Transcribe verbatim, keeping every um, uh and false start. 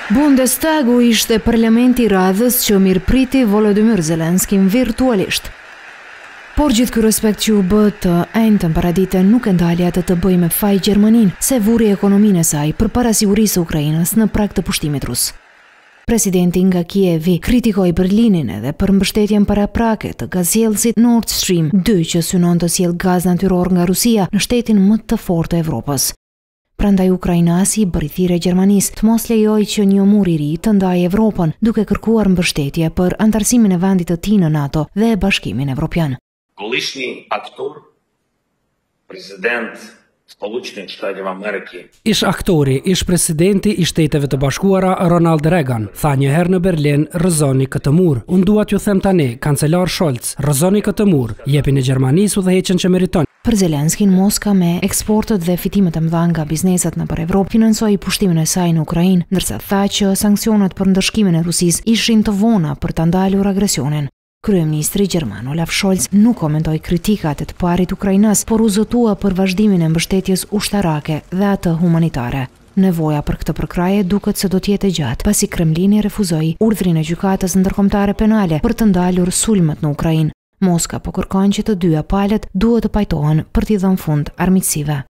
Bundestagu ishte parlamenti i radhës që mirëpriti Volodymyr Zelenskijin virtualisht. Por gjithë ky respekt që u bë të enjtën paradite nuk e ndali atë të bëjë me faj Gjermaninë, se vuri ekonominë e saj përpara sigurisë së Ukrainës në prag të pushtimit rus. Presidenti nga Kievi kritikoi Berlinin edhe për mbështetjen paraprake të gazjellësit Nord Stream dy që synon të sjellë gaz natyror nga Rusia në shtetin më të fortë të Evropës. Prandaj ukrainasi bëri thirrje Gjermanisë të mos lejojë që një mur i ri të ndajë Evropën, duke kërkuar mbështetje për antarësimin e vendit të tij në NATO dhe Bashkimin Evropian. Колишній актор, президент Сполучених Штатів Америки. Ish aktori, ish presidenti i Shteteve të Bashkuara Ronald Reagan tha një herë në Berlin, rrëzoni këtë mur. Unë dua t'ju them tani, kancelar Scholz, rrëzoni këtë mur, jepini Gjermanisë udhëheqjen që meriton. Për Zelenskijin, Moska me eksportet dhe fitimet e mëdha nga bizneset nëpër Evropë financoi pushtimin e saj në Ukrainë, ndërsa tha që sanksionet për ndëshkimin e Rusisë ishin të vona për ta ndalur agresionin. Kryeministri gjerman Olaf Scholz nuk komentoi kritikat e të parit ukrainas, por u zotua për vazhdimin e mbështetjes ushtarake dhe atë humanitare. Nevoja për këtë përkraje duket se do të jetë e gjatë, pasi Kremlini refuzoi urdhrin e gjykatës ndërkombëtare penale për të ndalur sulmet në Ukrainë. Moska po kërkon që të dyja palët duhet të pajtohen për t'i dhënë fund armiqësive.